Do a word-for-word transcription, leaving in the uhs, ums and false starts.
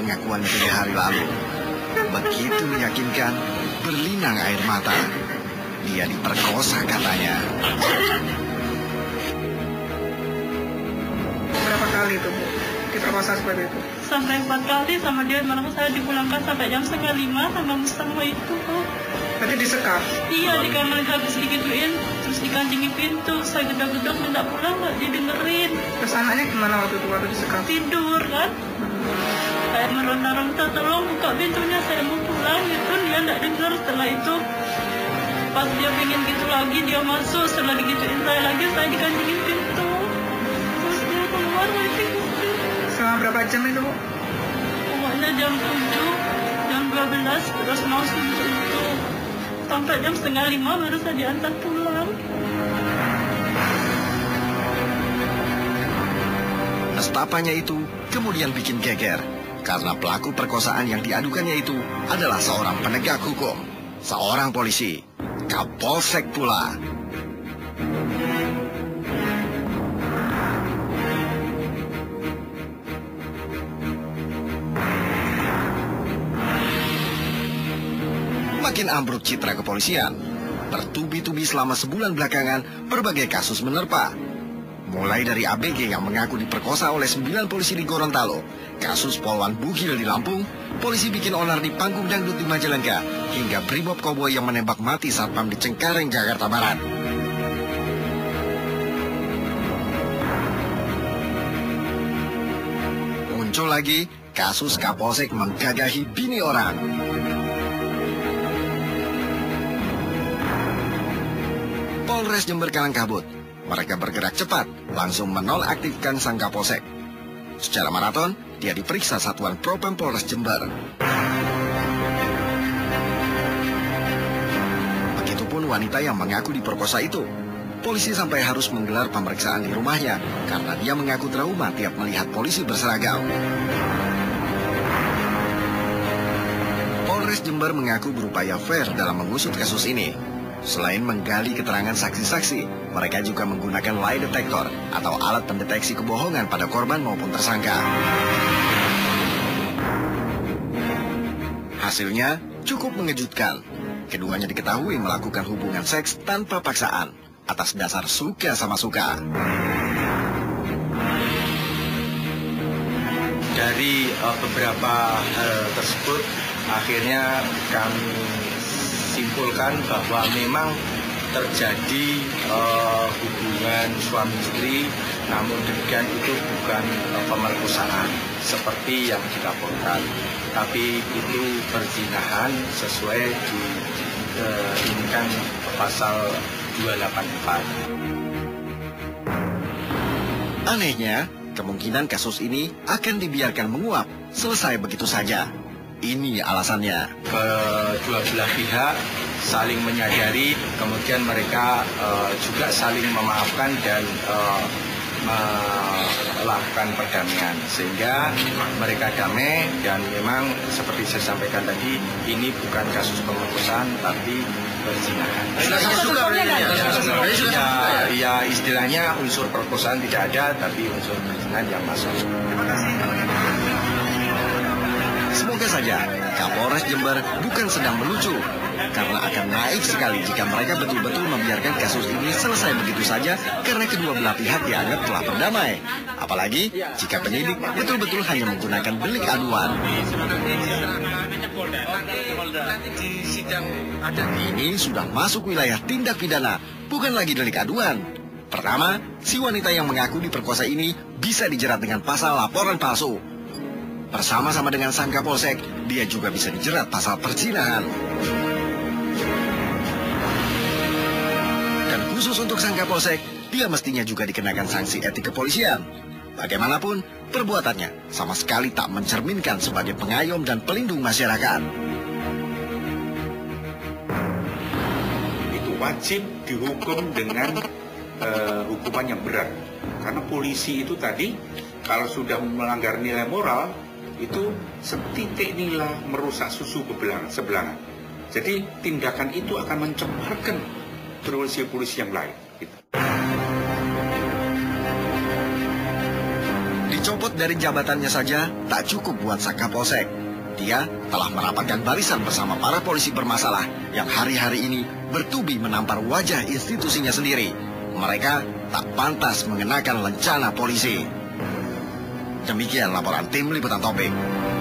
pengakuannya tiga hari lalu. Begitu meyakinkan, berlinang air mata. Dia diperkosa katanya. Berapa kali itu, Bu? Diperkosa seperti itu? Sampai empat kali sama dia, malah saya dipulangkan sampai jam setengah lima sama Mustafa itu. Berarti disekap? Iya, di kamar habis digituin, terus dikancingi pintu. Saya gedor-gedor minta pulang, nggak didengerin. Terus anaknya gimana waktu itu, waktu disekap? Tidur kan. Saya meronta-ronta, tolong buka pintunya, saya mau pulang gitu. Dia nggak dengar. Setelah itu pas dia pengen gitu lagi, dia masuk. Setelah digituin saya lagi, saya dikancingin pintu. Terus dia keluar lagi. Selama berapa jam itu, Bu? Pokoknya jam tujuh, jam dua belas, terus mau itu. Sampai jam setengah lima baru saya diantar pulang. Nestapannya itu kemudian bikin geger. Karena pelaku perkosaan yang diadukannya itu adalah seorang penegak hukum. Seorang polisi. Kapolsek pula. Makin ambruk citra kepolisian. Bertubi-tubi selama sebulan belakangan, berbagai kasus menerpa. Mulai dari A B G yang mengaku diperkosa oleh sembilan polisi di Gorontalo, kasus Polwan Bugil di Lampung, polisi bikin onar di panggung dangdut di Majalengka, hingga Brimob Koboi yang menembak mati satpam di Cengkareng, Jakarta Barat. Muncul lagi kasus Kapolsek menggagahi bini orang. Polres Jember kalang kabut. Mereka bergerak cepat, langsung menonaktifkan sang Kapolsek. Secara maraton, dia diperiksa Satuan Propam Polres Jember. Begitupun wanita yang mengaku diperkosa itu. Polisi sampai harus menggelar pemeriksaan di rumahnya karena dia mengaku trauma tiap melihat polisi berseragam. Polres Jember mengaku berupaya fair dalam mengusut kasus ini. Selain menggali keterangan saksi-saksi, mereka juga menggunakan lie detector atau alat pendeteksi kebohongan pada korban maupun tersangka. Hasilnya cukup mengejutkan. Keduanya diketahui melakukan hubungan seks tanpa paksaan, atas dasar suka sama suka. Dari uh, beberapa hal tersebut, akhirnya kami simpulkan bahwa memang terjadi uh, hubungan suami istri, namun demikian itu bukan uh, pemerkosaan seperti yang dilaporkan, tapi itu perzinahan sesuai di uh, ini kan pasal dua delapan empat. Anehnya, kemungkinan kasus ini akan dibiarkan menguap selesai begitu saja. Ini alasannya. Kedua belah pihak saling menyadari, kemudian mereka uh, juga saling memaafkan dan uh, melakukan perdamaian, sehingga mereka damai. Dan memang seperti saya sampaikan tadi, ini bukan kasus pemerkosaan tapi perzinahan. Ya, ya istilahnya unsur perkosaan tidak ada, tapi unsur perzinahan yang masuk. Terima kasih. Semoga saja Kapolres Jember bukan sedang melucu, karena akan naif sekali jika mereka betul-betul membiarkan kasus ini selesai begitu saja karena kedua belah pihak dianggap telah berdamai. Apalagi jika penyidik betul-betul hanya menggunakan delik aduan. Ini sudah masuk wilayah tindak pidana, bukan lagi delik aduan. Pertama, si wanita yang mengaku diperkosa ini bisa dijerat dengan pasal laporan palsu. Bersama-sama dengan sang Kapolsek, dia juga bisa dijerat pasal perzinahan. Dan khusus untuk sang Kapolsek, dia mestinya juga dikenakan sanksi etik kepolisian. Bagaimanapun, perbuatannya sama sekali tak mencerminkan sebagai pengayom dan pelindung masyarakat. Itu wajib dihukum dengan uh, hukuman yang berat. Karena polisi itu tadi, kalau sudah melanggar nilai moral, itu setitik nilai merusak susu sebelahan. Jadi tindakan itu akan mencemarkan polisi-polisi yang lain. Di Dicopot dari jabatannya saja tak cukup buat sang Kapolsek. Dia telah merapatkan barisan bersama para polisi bermasalah yang hari-hari ini bertubi menampar wajah institusinya sendiri. Mereka tak pantas mengenakan lencana polisi. Demikian laporan tim Liputan Topik.